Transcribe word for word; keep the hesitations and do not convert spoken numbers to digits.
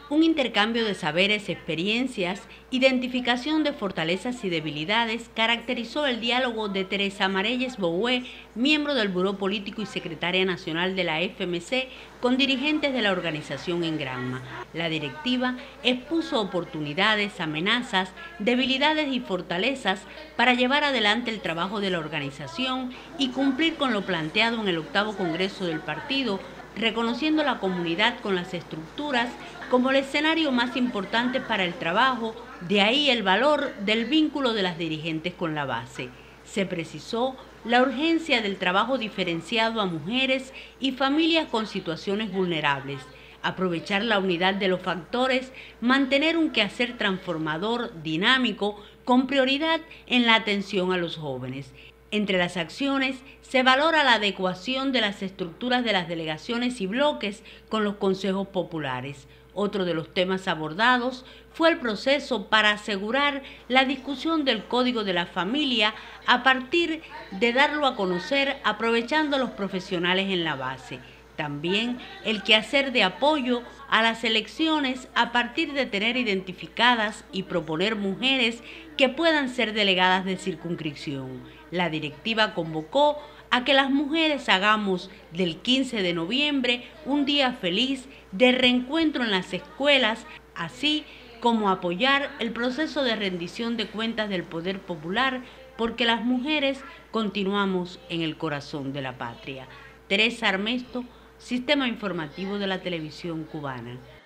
Un intercambio de saberes, experiencias, identificación de fortalezas y debilidades caracterizó el diálogo de Teresa Marelles Boué, miembro del Buró Político y secretaria nacional de la F M C, con dirigentes de la organización en Granma. La directiva expuso oportunidades, amenazas, debilidades y fortalezas para llevar adelante el trabajo de la organización y cumplir con lo planteado en el octavo Congreso del partido, reconociendo la comunidad con las estructuras como el escenario más importante para el trabajo, de ahí el valor del vínculo de las dirigentes con la base. Se precisó la urgencia del trabajo diferenciado a mujeres y familias con situaciones vulnerables, aprovechar la unidad de los factores, mantener un quehacer transformador, dinámico, con prioridad en la atención a los jóvenes. Entre las acciones se valora la adecuación de las estructuras de las delegaciones y bloques con los consejos populares. Otro de los temas abordados fue el proceso para asegurar la discusión del Código de la Familia a partir de darlo a conocer aprovechando a los profesionales en la base. También el quehacer de apoyo a las elecciones a partir de tener identificadas y proponer mujeres que puedan ser delegadas de circunscripción. La directiva convocó a que las mujeres hagamos del quince de noviembre un día feliz de reencuentro en las escuelas, así como apoyar el proceso de rendición de cuentas del poder popular, porque las mujeres continuamos en el corazón de la patria. Teresa Armesto, Sistema Informativo de la Televisión Cubana.